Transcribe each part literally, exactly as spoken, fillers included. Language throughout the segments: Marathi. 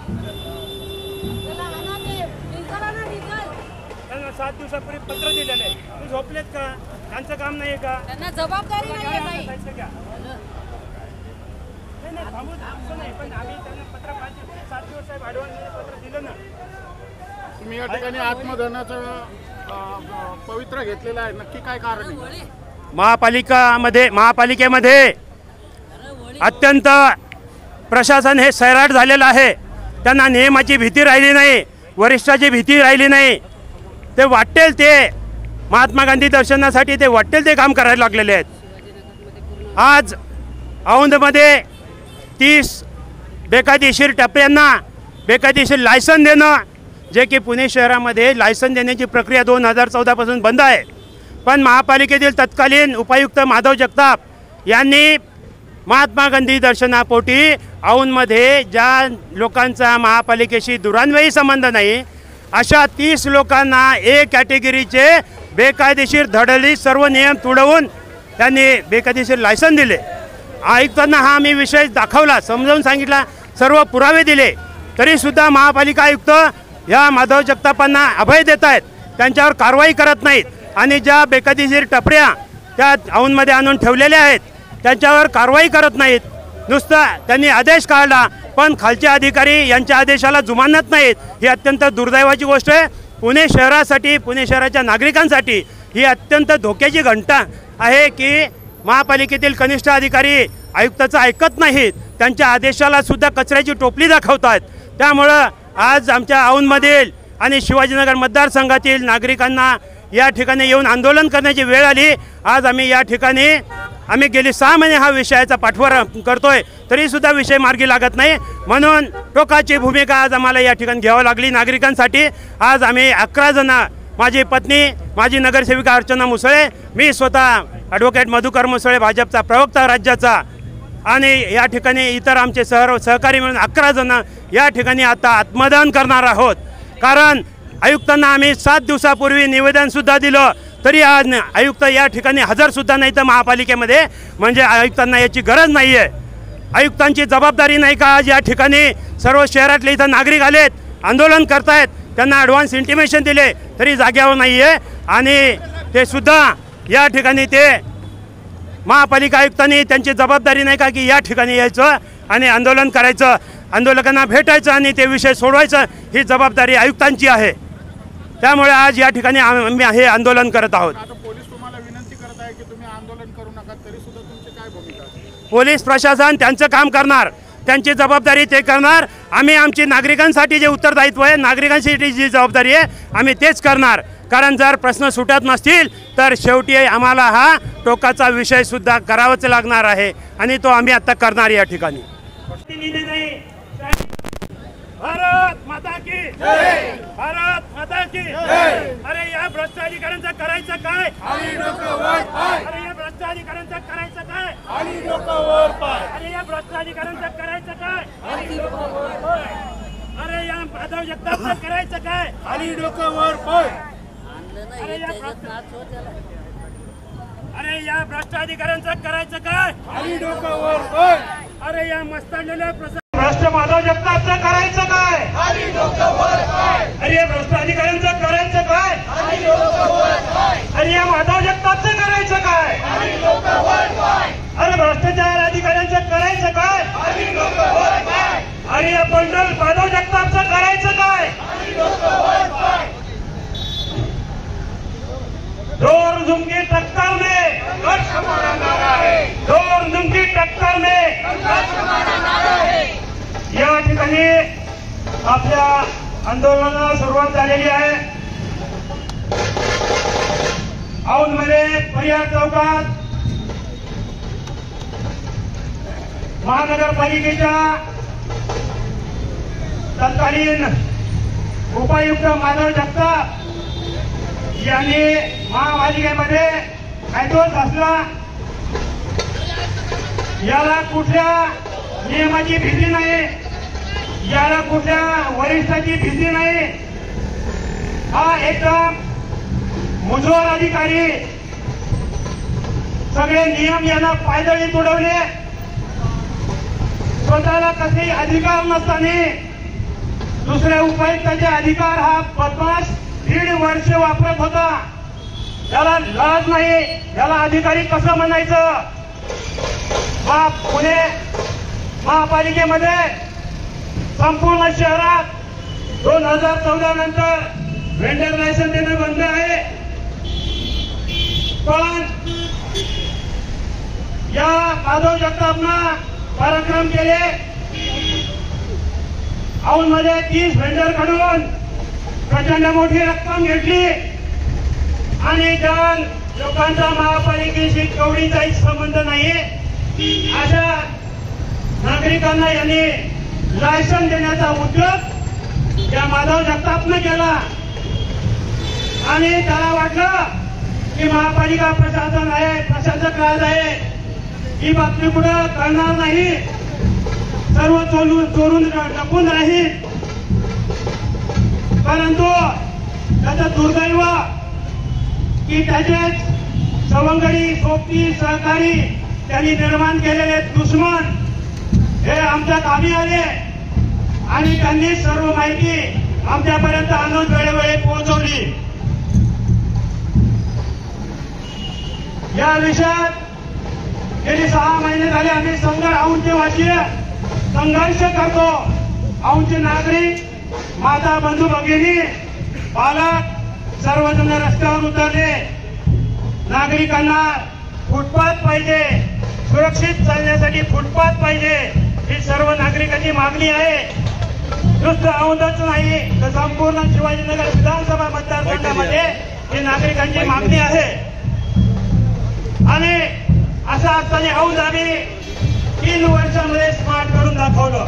त्यांना सात दिवसापूर्वी पत्र दिलेलं आहे, ते झोपलेत का? त्यांचं काम नाही का? त्यांना जबाबदारी नाही आहे. नाही नाही थांबून असं नाही, पण आम्ही त्यांना पत्र पाहिजे सात दिवस साहेब ॲडव्हान्स पत्र दिलं ना. तुम्ही या ठिकाणी आत्मदहनाचं पवित्र घेतलेलं आहे, नक्की काय कारण आहे? महापालिकामध्ये महापालिकेमध्ये अत्यंत प्रशासन हे सैराट झालेलं आहे. त्यांना नियमाची भीती राहिली नाही, वरिष्ठाची भीती राहिली नाही. ते वाटेल ते महात्मा गांधी दर्शनासाठी ते वाटेल ते काम करायला लागलेले आहेत. आज औंधमध्ये तीस बेकायदेशीर टप्प्यांना बेकायदेशीर लायसन देणं, जे की पुणे शहरामध्ये लायसन देण्याची प्रक्रिया दोन हजार चौदापासून बंद आहे. पण महापालिकेतील तत्कालीन उपायुक्त माधव जगताप यांनी महात्मा गांधी दर्शनापोटी औंधमध्ये ज्या लोकांचा महापालिकेशी दुरान्वयी संबंध नाही अशा तीस लोकांना ए कॅटेगरीचे बेकायदेशीर धडली सर्व नियम तुडवून त्यांनी बेकायदेशीर लायसन दिले. आयुक्तांना हा मी विषय दाखवला, समजावून सांगितला, सर्व पुरावे दिले, तरीसुद्धा महापालिका आयुक्त या माधव जगतापांना अभय देत आहेत, त्यांच्यावर कारवाई करत नाहीत. आणि ज्या बेकायदेशीर टपऱ्या त्या औंधमध्ये आणून ठेवलेल्या आहेत त्यांच्यावर कारवाई करत नाहीत. नुसता त्यांनी आदेश काढला पण खालचे अधिकारी यांच्या आदेशाला जुमानत नाहीत. ही अत्यंत दुर्दैवाची गोष्ट आहे. पुणे शहरासाठी, पुणे शहराच्या नागरिकांसाठी ही अत्यंत धोक्याची घंटा आहे की महापालिकेतील कनिष्ठ अधिकारी आयुक्ताचं ऐकत नाहीत, त्यांच्या आदेशाला सुद्धा कचऱ्याची टोपली दाखवतात. त्यामुळं आज आमच्या औंधमधील आणि शिवाजीनगर मतदारसंघातील नागरिकांना या ठिकाणी येऊन आंदोलन करण्याची वेळ आली. आज आम्ही या ठिकाणी आम्ही गेली सहा महिने हा विषयाचा पाठपुरावा करतोय, तरीसुद्धा विषय मार्गी लागत नाही. म्हणून टोकाची भूमिका आज आम्हाला या ठिकाणी घ्यावी लागली नागरिकांसाठी. आज आम्ही अकरा जण, माझी पत्नी, माझी नगरसेविका अर्चना मुसळे, मी स्वतः ॲडव्होकेट मधुकर मुसळे भाजपचा प्रवक्ता राज्याचा, आणि या ठिकाणी इतर आमचे सह सहकारी मिळून अकरा जण या ठिकाणी आता आत्मदान करणार आहोत. कारण आयुक्तांना आम्ही सात दिवसापूर्वी निवेदनसुद्धा दिलं, तरी आज आयुक्त या ठिकाणी हजरसुद्धा नाही तर महापालिकेमध्ये, म्हणजे आयुक्तांना याची गरज नाही आहे. आयुक्तांची जबाबदारी नाही का? आज या ठिकाणी सर्व शहरातले इथं नागरिक आलेत, आंदोलन करतायत, त्यांना ॲडव्हान्स इंटिमेशन दिले तरी जाग्यावर नाही आहे. आणि ते सुद्धा या ठिकाणी ते महापालिका आयुक्तांनी त्यांची जबाबदारी नाही का की या ठिकाणी यायचं आणि आंदोलन करायचं, आंदोलकांना भेटायचं आणि ते विषय सोडवायचं, ही जबाबदारी आयुक्तांची आहे. त्यामुळे आज या ठिकाणी आम्ही हे आंदोलन करत आहोत. आता पोलीस तुम्हाला विनंती करत आहे की तुम्ही आंदोलन करू नका, तरी सुद्धा तुमची काय भूमिका आहे? पोलीस प्रशासन त्यांचं काम करणार, त्यांची जबाबदारी ते करणार. आम्ही आमची नागरिकांसाठी जे उत्तरदायित्व आहे, नागरिकांसाठी जी जबाबदारी आहे, आम्ही तेच करणार. कारण जर प्रश्न सुटत नसतील तर शेवटी आम्हाला हा टोकाचा विषयसुद्धा करावाच लागणार आहे आणि तो आम्ही आता करणार या ठिकाणी. भारत माता की जय, भारत माता की जय. अरे या भ्रष्ट अधिकाऱ्यांचं करायचं काय? खाली डोकं वर पाय. अरे या भ्रष्ट अधिकाऱ्यांचं करायचं काय? खाली डोकं वर पाय. अरे या भ्रष्ट अधिकाऱ्यांचं करायचं काय? खाली डोकं वर पाय. अरे या माधव जगतापचं करायचं काय? खाली डोकं वर पाय. अरे या अरे या भ्रष्ट अधिकाऱ्यांचं करायचं काय? खाली डोकं वर पाय. अरे या मस्ताडलेल्या भ्रष्ट माधव जगतापचं करायचं काय? खाली डोकं वर पाय. अरे या भ्रष्ट अधिकाऱ्यांचं करायचं काय? खाली डोकं वर पाय. अरे या माधव जगतापचं करायचं काय? खाली डोकं वर पाय. अरे भ्रष्टाचार अधिकाऱ्यांचं करायचं काय? खाली डोकं वर पाय. अरे या बंडल माधव जगतापचं करायचं काय? खाली डोकं वर पाय. जोर झुमकी टक्कर में संघर्ष हमारा नारा है. जोर झुमकी टक्कर में संघर्ष हमारा नारा है. या ठिकाणी आपल्या आंदोलनाला सुरुवात झालेली आहे. औंधमध्ये परिहार चौकात महानगरपालिकेच्या तत्कालीन उपायुक्त माधव जगताप यांनी महापालिकेमध्ये ॲडव्हान्स असला, याला कुठल्या नियमाची भीती नाही, याला कुठल्या वरिष्ठाची भीती नाही. हा एकदम मुजोर अधिकारी, सगळे नियम यांना पायदळी तुडवले, स्वतःला कसलेही अधिकार नसताना दुसऱ्या उपायुक्ताचे अधिकार हा बदमाश दीड वर्ष वापरत होता. त्याला लाज नाही, त्याला अधिकारी कसं म्हणायचं? मा पुणे महापालिकेमध्ये संपूर्ण शहरात दोन हजार चौदा नंतर व्हेंडर लायसन देणं बंद आहे. पण या माधव जगतापनं पराक्रम केले. औंधमध्ये तीस व्हेंडर कडून प्रचंड मोठी रक्कम घेतली आणि ज्या लोकांचा महापालिकेशी कवडीचाही संबंध नाही अशा नागरिकांना यांनी लायसन देण्याचा उद्योग या माधव जगतापनं केला. आणि त्याला वाटलं की महापालिका प्रशासन आहे, प्रशासक राज आहे, ही बातमी कुठे कळणार नाही, सर्व चोरून चोरून लपून राहील. परंतु त्याचं दुर्दैव की त्याचेच सवंगडी सोबती सहकारी त्यांनी निर्माण केलेले दुश्मन हे आमच्या कामी आले आणि त्यांनी सर्व माहिती आमच्यापर्यंत आणून वेळोवेळी पोहोचवली. या विषयात गेली सहा महिने झाले आम्ही संघ औंधचे वासीय संघर्ष करतो. औंधचे नागरिक, माता, बंधू भगिनी, पालक सर्वजण रस्त्यावर उतरले. नागरिकांना फुटपाथ पाहिजे, सुरक्षित चालण्यासाठी फुटपाथ पाहिजे, ही सर्व नागरिकांची मागणी आहे. नुसतं औंधच नाही तर संपूर्ण शिवाजीनगर विधानसभा मतदारसंघामध्ये ही नागरिकांची मागणी आहे. आणि असं असताना औंध आम्ही तीन वर्षामध्ये स्मार्ट करून दाखवलं.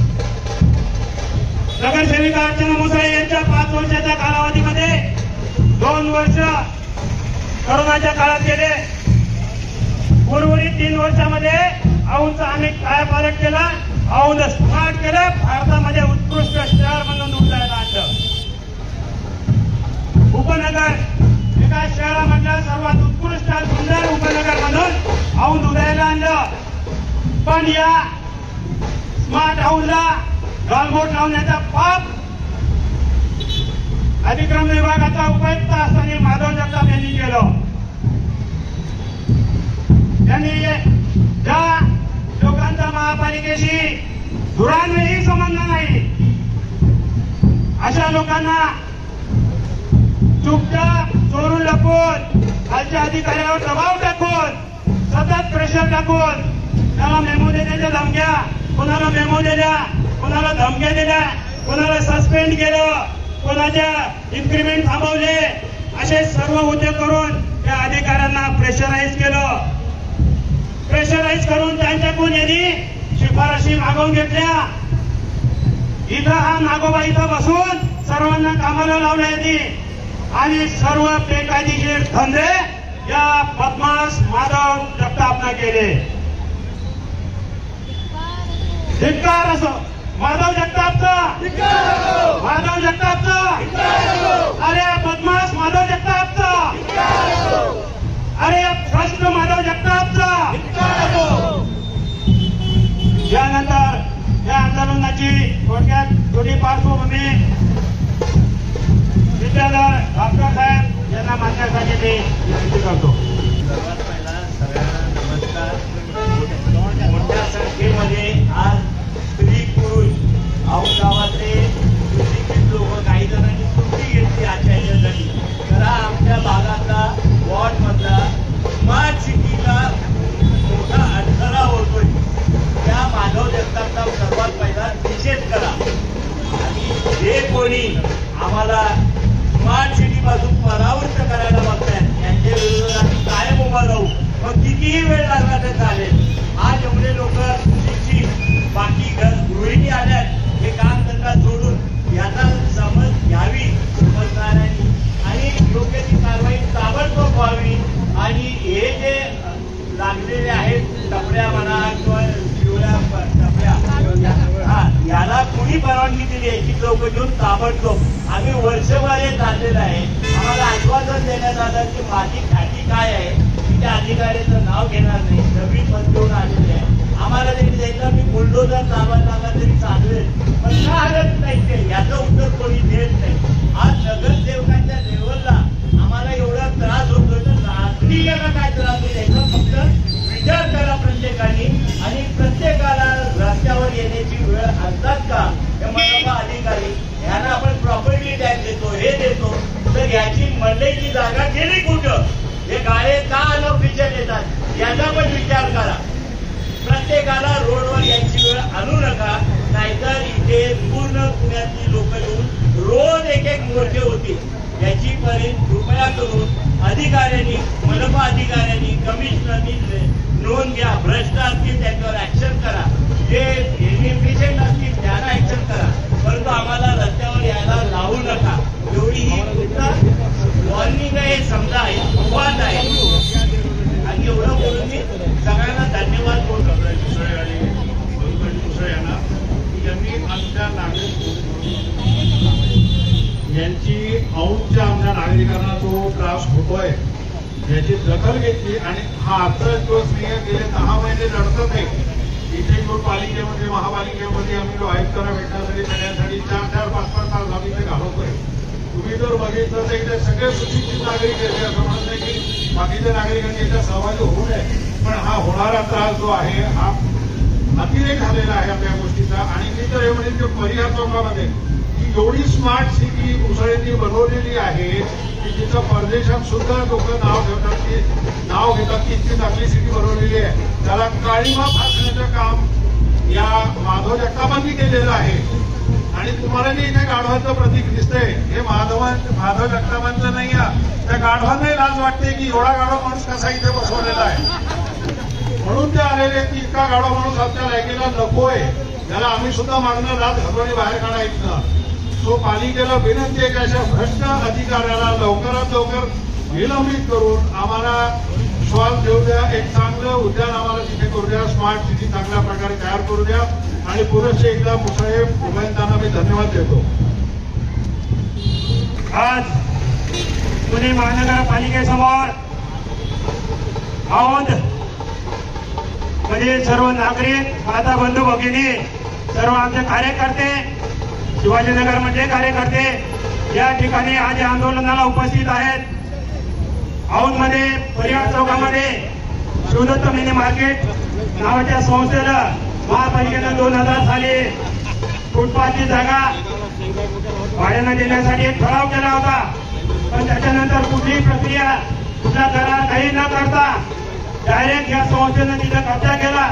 नगरसेविका अर्चना मुसळे यांच्या पाच वर्षाच्या कालावधीमध्ये दोन वर्ष कोरोनाच्या काळात गेले. उर्वरित तीन वर्षामध्ये औंधचा आम्ही कायापालट केला, औंध स्मार्ट केलं, भारतामध्ये उत्कृष्ट शहर म्हणून उदयाला आणलं. उपनगर एका शहरामधलं सर्वात उत्कृष्ट सुंदर उपनगर म्हणून औंध उदयाला आणलं. पण या स्मार्ट औंधला गालबोट लावण्याचा पाप अधिक्रम विभागाचा उपायुक्त असताना माधव जगताप यांनी केलं. त्यांनी ज्या लोकांचा महापालिकेशी धुरांनाही संबंध नाही अशा लोकांना चुपचाप चोरून लपून खालच्या अधिकाऱ्यावर दबाव टाकून सतत प्रेशर टाकून त्याला मेमो देण्याच्या धमक्या, कोणाला मेमो दिल्या, कोणाला धमक्या दिल्या, कोणाला सस्पेंड केलं, कोणाच्या इन्क्रिमेंट थांबवले, असे सर्व उद्योग करून त्या अधिकाऱ्यांना प्रेशराईज केलं. प्रेशराईज करून त्यांच्याकडून यांनी शिफारशी मागवून घेतल्या. इथं हा नागोबा इथं बसून सर्वांना कामाला लावल्या यांनी आणि सर्व बेकायदेशीर धंदे या बदमाश माधव जगतापनं केले. धिक्कार असो माधव जगतापचं, माधव जगतापचं, अरे बदमाश माधव जगतापचं, अरे भ्रष्ट माधव जगतापचं. यानंतर या आंदोलनाची थोडक्यात थोडी पार्श्वभूमी विद्याधर डॉक्टर साहेब यांना मांडण्यासाठी मी विनंती करतो. सर्वात पहिला सगळ्यांना नमस्कार. मोठ्या संख्येमध्ये आज स्त्री पुरुष औंध गावातले सुशिक्षित लोक, काही जणांनी सुट्टी घेतली आजच्या ह्याच्यासाठी. तर हा आमच्या भागातला वॉर्ड मधला स्मार्ट सिटीला मोठा अडथळा होतोय. त्या माधव जगतापचा सर्वात पहिला निषेध करा आणि जे कोणी आम्हाला स्मार्ट सिटी पासून परावृत्त करायला बघतायत यांच्या विरोधात आम्ही कायम उभा राहू. मग कितीही वेळ लागला तर चालेल. आज एवढे लोक सुशिक्षित बाकी गृहिणी आल्यात हे काम धंदा सोडून याचा समज घ्यावी समजणाऱ्यांनी आणि योग्य ती कारवाई ताबडतोब व्हावी. आणि हे जे लागलेले आहेत टपऱ्या म्हणा किंवा पिवळ्या टपऱ्या, हा याला कुणी परवानगी दिली याची चौकशी घेऊन ताबडतोब. आम्ही वर्षभर हे चाललेलं आहे. आम्हाला आश्वासन देण्यात आलं की माझी खाती काय आहे मी त्या अधिकाऱ्याचं नाव घेणार नाही, नवीन पद घेऊन आलेले आहे. आम्हाला त्यांनी सांगितलं मी बुलडोजर चालवायला लागला तरी चालवेल, पण का आलंच नाही ते याचा याचं उत्तर कोणी देत नाही. आज नगरसेवकांच्या लेवलला आम्हाला एवढा त्रास होतोय तर नागरिकांना काय त्रास होईल याचा फक्त विचार करा प्रत्येकाने. आणि प्रत्येकाला रस्त्यावर येण्याची वेळ आणतात का हे मनपा अधिकारी यांना आपण प्रॉपर्टी टॅक्स देतो हे देतो तर याची मंडईची जागा गेली कुठं? हे गाळे का अनऑफिशियल येतात याचा पण विचार करा. प्रत्येकाला रोडवर याची वेळ आणू नका, नाहीतर इथे पूर्ण पुण्यातली लोक येऊन रोज एक एक मोर्चे होतील. याची परिण कृपया करून अधिकाऱ्यांनी, मनपा अधिकाऱ्यांनी, कमिशनरनी नोंद घ्या. भ्रष्ट असतील त्याच्यावर ऍक्शन करा, जे इनएफिशियंट असतील त्यांना ऍक्शन करा, परंतु आम्हाला रस्त्यावर यायला लावू नका. एवढी ही वॉर्निंग आहे, समजा आहे, संवाद आहे. आणि एवढं बोलून मी सगळ्यांना धन्यवाद बोलतो. यांनी आमच्या नागरिक यांची औंधच्या आमच्या नागरिकांना जो त्रास होतोय याची दखल घेतली. आणि हा आजचा दिवस नाही, गेले दहा महिने लढतच आहे. इथे घेऊन पालिकेमध्ये महापालिकेमध्ये आम्ही जो आयुक्तांना भेटण्यासाठी सगळ्यांसाठी चार चार पाच पाच तास आम्ही ते घालवतोय. तुम्ही जर बघितलं तर इथे सगळे सुशिक्षित नागरिक आहेत, असं म्हणत नाही की बाकीच्या नागरिकांनी याच्यात सहभागी होऊ नये, पण हा होणारा त्रास जो आहे हा अतिरेक झालेला आहे आपल्या गोष्टीचा. आणि मी तर हे म्हणेन की परिहार चौकामध्ये ही एवढी स्मार्ट सिटी मुसळेंनी बनवलेली आहे की जिथं परदेशात सुद्धा लोक नाव ठेवतात की नाव घेतात की इतकी चांगली सिटी बनवलेली आहे. त्याला काळीमा फासण्याचं काम या माधव जगतापांनी केलेलं आहे. आणि तुम्हाला जे इथे गाढवाचं प्रतीक दिसतंय हे माधव माधव जगतापांचं नाही आहे. त्या गाढवांनाही लाज वाटते की एवढा गाढवा माणूस कसा इथे बसवलेला आहे, म्हणून ते आलेले की इतका गाढवा माणूस आमच्या लायकीला नकोय, त्याला आम्ही सुद्धा मागणं लाच घालवणी बाहेर काढायचं. सो पालिकेला विनंती आहे की अशा भ्रष्ट अधिकाऱ्याला लवकरात लवकर निलंबित करून आम्हाला श्वास देऊ द्या, एक चांगलं उद्यान आम्हाला तिथे करू द्या, स्मार्ट सिटी चांगल्या प्रकारे तयार करू द्या. आणि पुनश्च एकदा मुसळे उभयंतांना मी धन्यवाद देतो. आज पुणे महानगरपालिकेसमोर औंध मध्ये सर्व नागरिक, माता बंधू भगिनी, सर्व आमचे कार्यकर्ते, शिवाजीनगर मधले कार्यकर्ते या ठिकाणी आज या आंदोलनाला उपस्थित आहेत. औंध मध्ये परिहार चौकामध्ये शिवदत्त मिनी मार्केट नावाच्या संस्थेला महापालिकेनं दोन हजार साली फुटपाथची जागा भाड्यानं देण्यासाठी एक ठराव केला होता, पण त्याच्यानंतर कुठलीही प्रक्रिया, कुठला करार काही न करता डायरेक्ट या संस्थेनं तिथं कब्जा केला.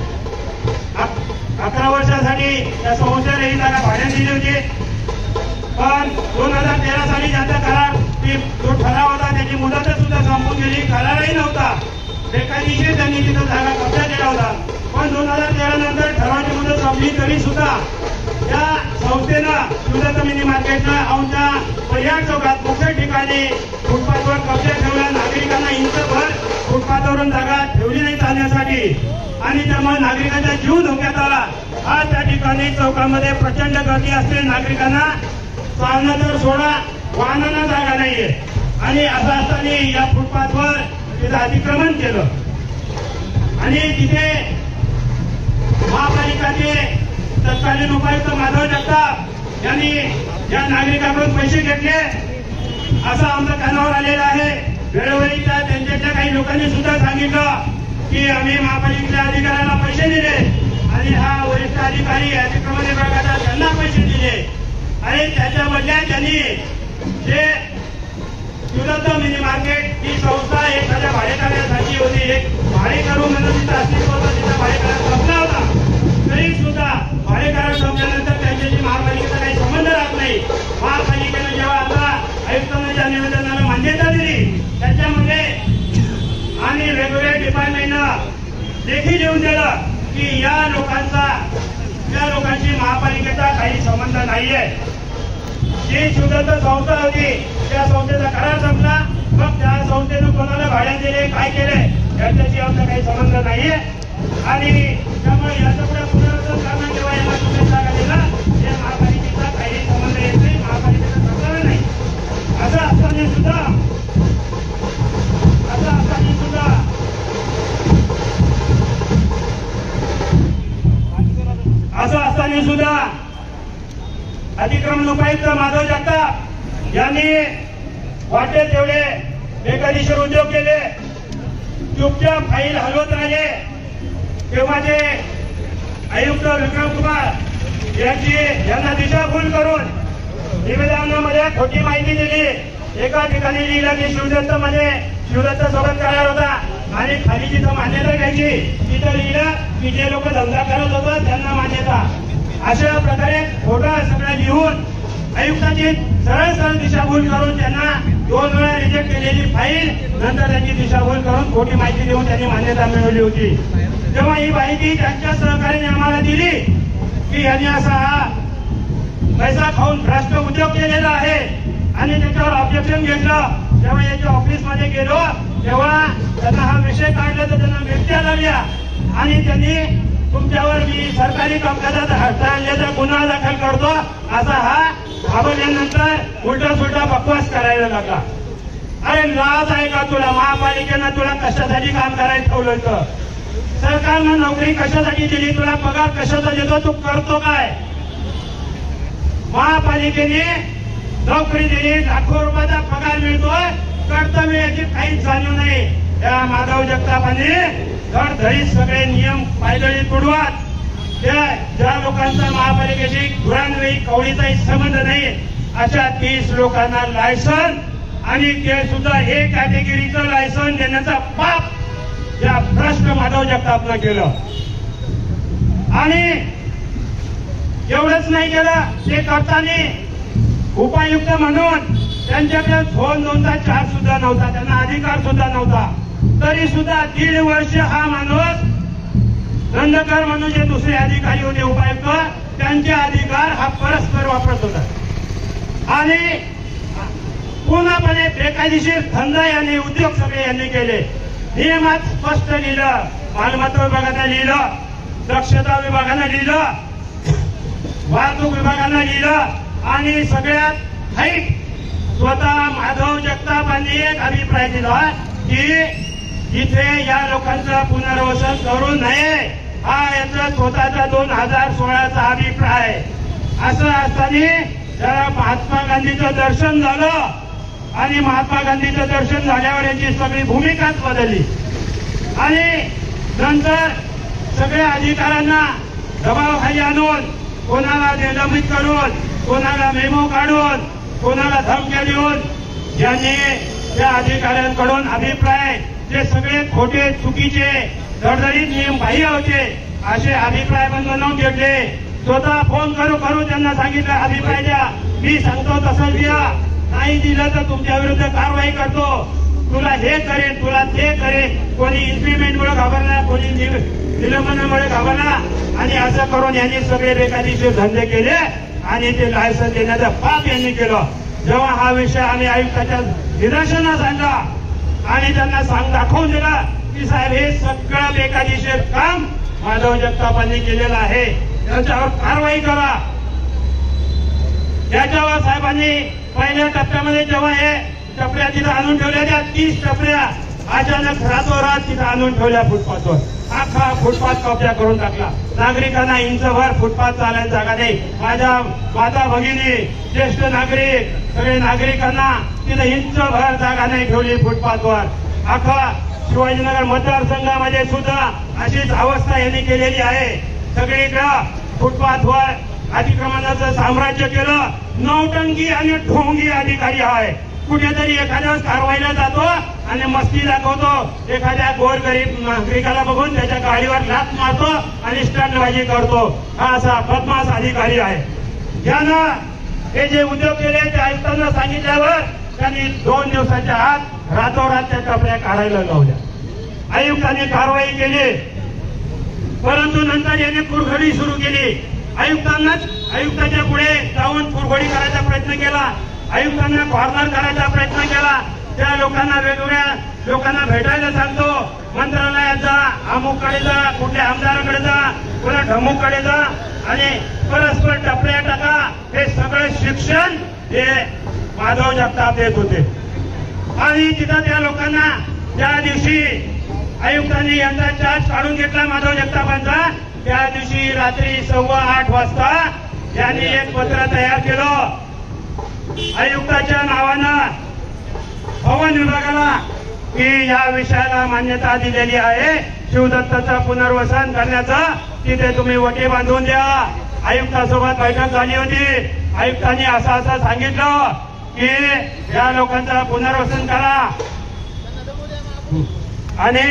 अकरा वर्षासाठी त्या संस्थेला ही जागा भाड्याने दिली होती, पण दोन हजार तेरा साली ज्याचा करार जो ठराव होता त्याची मुदत सुद्धा संपून गेली, करारही नव्हता. बेकायदेशीर त्यांनी तिथं जागा कब्जा केला होता. पण दोन हजार तेरा नंतर ठरावाची मुदत संपली तरी सुद्धा या संस्थेनं शिवदत्त मिनी मार्केटला औंधच्या परिहार चौकात मुख्य ठिकाणी फुटपाथवर कब्जा ठेवला. नागरिकांना इंचभर फुटपाथवरून जागा ठेवली नाही चालण्यासाठी, आणि त्यामुळे नागरिकांचा जीव धोक्यात आला. आज त्या ठिकाणी चौकामध्ये प्रचंड गर्दी असते, नागरिकांना चालणं तर सोडा, वाहनांना जागा नाहीये. आणि असं असताना या फुटपाथवर तिथं अतिक्रमण केलं आणि तिथे महापालिकाचे तत्कालीन उपायुक्त माधव जगताप यांनी या नागरिकांकडून पैसे घेतले असं आमच्या कानावर आलेलं आहे. वेळोवेळी त्या त्यांच्यातल्या काही लोकांनी सुद्धा सांगितलं की आम्ही महापालिकेच्या अधिकाऱ्याला पैसे दिले आणि हा वरिष्ठ अधिकारी अतिक्रमण विभागाचा त्यांना पैसे दिले. आणि त्याच्या बदल्यात त्यांनी जे शिवदत्त मिनी मार्केट ही संस्था एखाद्या भाडेकऱ्यासाठी होती, एक भाडेकरू म्हणून तिथं अस्तित्व होतं, तिथं भाडेकरा संपला होता, तरी सुद्धा भाडेकरा संपल्यानंतर त्यांच्याशी महापालिकेचा काही संबंध राहत नाही. महापालिकेनं जेव्हा आता आयुक्तांना ज्या निवेदनाला मान्यता दिली त्याच्यामध्ये आणि वेगवेगळ्या डिपार्टमेंटनं देखील येऊन दिलं की या लोकांचा या लोकांशी महापालिकेचा काही संबंध नाहीये. जी शिवदत्त संस्था होती त्या संस्थेचा करार संपला, मग त्या संस्थेनं कोणाला भाड्यात दिले, काय केले याच्याशी आमचा काही संबंध नाहीये. आणि त्यामुळे याचा पुढे पुनर्वसन करणं किंवा याला कुठे जागा दिला हे महापालिकेचा काही संबंध येत नाही, महापालिकेचा कर्तव्य नाही. असं असताना सुद्धा असं असताना सुद्धा असं असताना सुद्धा अतिक्रमण उपायुक्त माधव जगताप यांनी वाटेल तेवढे बेकायदेशीर उद्योग केले, चुपचाप फाईल हलवत राहिले, तेव्हा ते आयुक्त विक्रम कुमार यांची यांना दिशाभूल करून निवेदनामध्ये खोटी माहिती दिली. एका ठिकाणी लिहिलं की शिवदत्त मध्ये शिवदत्त सोबत करार होता आणि खाली जिथं मान्यता घ्यायची तिथं लिहिलं की जे लोक धंदा करत होतं त्यांना मान्यता. अशा प्रकारे खोटं सगळं लिहून आयुक्ताची सरळ सरळ दिशाभूल करून त्यांना दोन वेळा रिजेक्ट केलेली फाईल नंतर त्यांची दिशाभूल करून खोटी माहिती देऊन त्यांनी मान्यता मिळवली होती. तेव्हा ही माहिती त्यांच्या सहकार्याने आम्हाला दिली की यांनी असा हा पैसा खाऊन भ्रष्ट उद्योग केलेला आहे आणि त्याच्यावर ऑब्जेक्शन घेतलं. जेव्हा याच्या ऑफिसमध्ये गेलो तेव्हा त्यांना हा विषय काढला तर त्यांना मिरच्या लागल्या आणि त्यांनी तुमच्यावर मी सरकारी कामकाजात हटता आणल्याचा गुन्हा दाखल करतो असा हा घाबरल्यानंतर उलटा सुलटा बकवास करायला लागला. अरे लाज आहे का तुला? महापालिकेनं तुला कशासाठी काम करायला ठेवलं होतं? सरकारनं नोकरी कशासाठी दिली? तुला पगार कशाचा देतो? तू करतो काय? महापालिकेने नोकरी दिली, लाखो रुपयाचा पगार मिळतोय, कर्तव्य याची काहीच जाणीव नाही. त्या माधव जगतापांनी धडधडीत सगळे नियम पायदळी तुडवत त्या ज्या लोकांचा महापालिकेशी गुरांवेळी कवडीचाही संबंध नाही अशा तीस लोकांना लायसन आणि ते सुद्धा ए कॅटेगरीचं लायसन देण्याचा पाप या भ्रष्ट माधव जगतापनं केलं. आणि एवढंच नाही केलं, ते करताना उपायुक्त म्हणून त्यांच्याकडे झोन दोनचा चार सुद्धा नव्हता, त्यांना अधिकार सुद्धा नव्हता. तरी सुद्धा दीड वर्ष हा माणूस नंदकर म्हणून जे दुसरे अधिकारी होते उपायुक्त त्यांचे अधिकार हा परस्पर वापरत होता आणि पूर्णपणे बेकायदेशीर धंदा यांनी उद्योग सगळे यांनी केले. नियमात स्पष्ट लिहिलं, मालमत्ता विभागानं लिहिलं, दक्षता विभागानं लिहिलं, वाहतूक विभागानं लिहिलं आणि सगळ्यात हाईट स्वतः माधव जगतापांनी एक अभिप्राय दिला की इथे या लोकांचं पुनर्वसन करू नये. हा याचा स्वतःचा दोन हजार सोळाचा अभिप्राय. असं असताना जरा महात्मा गांधीचं दर्शन झालं आणि महात्मा गांधीचं दर्शन झाल्यावर यांची सगळी भूमिकाच बदलली आणि नंतर सगळ्या अधिकाऱ्यांना दबावाखाली आणून कोणाला निलंबित करून, कोणाला मेमो काढून, कोणाला धमक्या देऊन यांनी त्या अधिकाऱ्यांकडून अभिप्राय जे सगळे खोटे चुकीचे धडधडीत नियम बाह्य होते असे अभिप्राय पण बनवून घेतले. स्वतः फोन करू करू त्यांना सांगितलं अभिप्राय द्या, मी सांगतो तसं द्या, नाही दिलं तर तुमच्या विरुद्ध कारवाई करतो, तुला हे करेन, तुला ते करेन. कोणी इन्क्रिमेंटमुळे घाबरला, कोणी निलंबनामुळे घाबरला आणि असं करून यांनी सगळे बेकायदेशीर धंदे केले आणि ते लायसन देण्याचं पाप यांनी केलं. जेव्हा हा विषय आम्ही आयुक्ताच्या निदर्शनास आणला आणि त्यांना सांग दाखवून दिला की साहेब हे सगळं बेकायदेशीर काम माधव जगतापांनी केलेलं आहे, त्याच्यावर कारवाई करा. याच्यावर साहेबांनी पहिल्या टप्प्यामध्ये जेव्हा हे टपऱ्या तिथं आणून ठेवल्या त्या तीस टपऱ्या अचानक रातोरात तिथं आणून ठेवल्या फुटपाथवर. अख्खा फुटपाथ कब्जा करून टाकला. नागरिकांना इंचभर फुटपाथ चालायला जागा नाही. माझ्या माता भगिनी, ज्येष्ठ नागरिक, सगळे नागरिकांना तिथं इंचभर जागा नाही ठेवली फुटपाथवर. अख्खा शिवाजीनगर मतदारसंघामध्ये सुद्धा अशीच अवस्था यांनी केलेली आहे. सगळीकडं फुटपाथवर अतिक्रमणाचं साम्राज्य केलं. नौटंकी आणि ढोंगी अधिकारी आहे. कुठेतरी एखाद्या कारवाईला जातो आणि मस्ती दाखवतो, एखाद्या गोरगरीब नागरिकाला बघून त्याच्या गाडीवर लाथ मारतो आणि स्टंटबाजी करतो. हा असा बदमाश अधिकारी आहे. यानं हे जे उद्योग केले ते आयुक्तांना सांगितल्यावर त्यांनी दोन दिवसाच्या आत रातोरात त्या टपऱ्या काढायला लावल्या. आयुक्तांनी कारवाई केली, परंतु नंतर यांनी कुरघोडी सुरू केली. आयुक्तांनाच आयुक्ताच्या पुढे जाऊन कुरघोडी करायचा प्रयत्न केला, आयुक्तांना कॉर्नर करायचा प्रयत्न केला. त्या लोकांना वेगवेगळ्या लोकांना भेटायला सांगतो, मंत्रालयात जा, अमुककडे जा, कुठल्या आमदाराकडे जा, कुणा ढमुककडे जा आणि परस्पर टपऱ्या टाका. हे सगळं शिक्षण हे माधव जगताप देत होते. आणि तिथं त्या लोकांना त्या दिवशी आयुक्तांनी यांचा चार्ज काढून घेतला माधव जगतापांचा. त्या दिवशी रात्री सव्वा आठ वाजता यांनी आम्ही एक पत्र तयार केलं आयुक्ताच्या नावानं हवन विभागाला की या विषयाला मान्यता दिलेली आहे, शिवदत्ताचं पुनर्वसन करण्याचं, तिथे तुम्ही वटे बांधून द्या. आयुक्तासोबत बैठक झाली होती. आयुक्तांनी असं असं सांगितलं की या लोकांचं पुनर्वसन करा आणि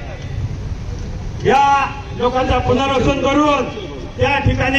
या लोकांचं पुनर्वसन करून त्या ठिकाणी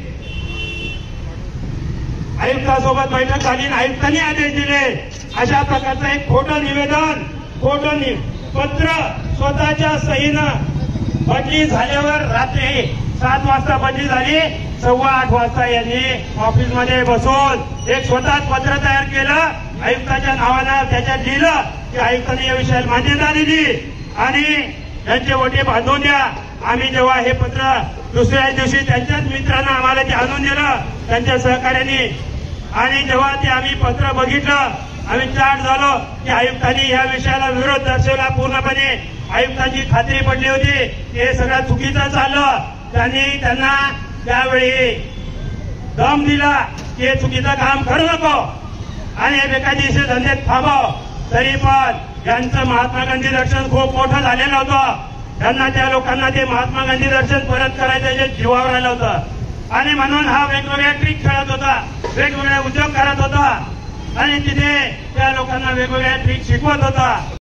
आयुक्तासोबत बैठक झाली आणि आयुक्तांनी आदेश दिले. अशा प्रकारचं एक खोटं निवेदन, खोटं पत्र स्वतःच्या सहीनं बदली झाल्यावर रात्री सात वाजता बदली झाली, सव्वा आठ वाजता यांनी ऑफिसमध्ये बसून एक स्वतःच पत्र तयार केलं आयुक्ताच्या नावानं. त्याच्यात लिहिलं की आयुक्तांनी या विषयाला मान्यता दिली आणि त्यांचे वटे बांधून द्या. आम्ही जेव्हा हे पत्र दुसऱ्या दिवशी त्यांच्याच मित्रांना आम्हाला ते आणून दिलं त्यांच्या सहकार्याने आणि जेव्हा ते आम्ही पत्र बघितलं आम्ही चाट झालो की आयुक्तांनी या विषयाला विरोध दर्शवला पूर्णपणे. आयुक्तांची खात्री पडली होती की हे सगळं चुकीचं चाललं. त्यांनी त्यांना त्यावेळी दम दिला की हे चुकीचं काम करू नको आणि हे बेकायदेशीर धंद्यात थांबव. तरी पण यांचं महात्मा गांधी दर्शन खूप मोठं झालेलं होतं. त्यांना त्या लोकांना ते महात्मा गांधी दर्शन परत करायचं जे जीवावर आलं होतं आणि म्हणून हा वेगवेगळ्या ट्रिक खेळत होता, वेगवेगळे उद्योग करत होता आणि तिथे त्या लोकांना वेगवेगळ्या ट्रिक शिकवत होता.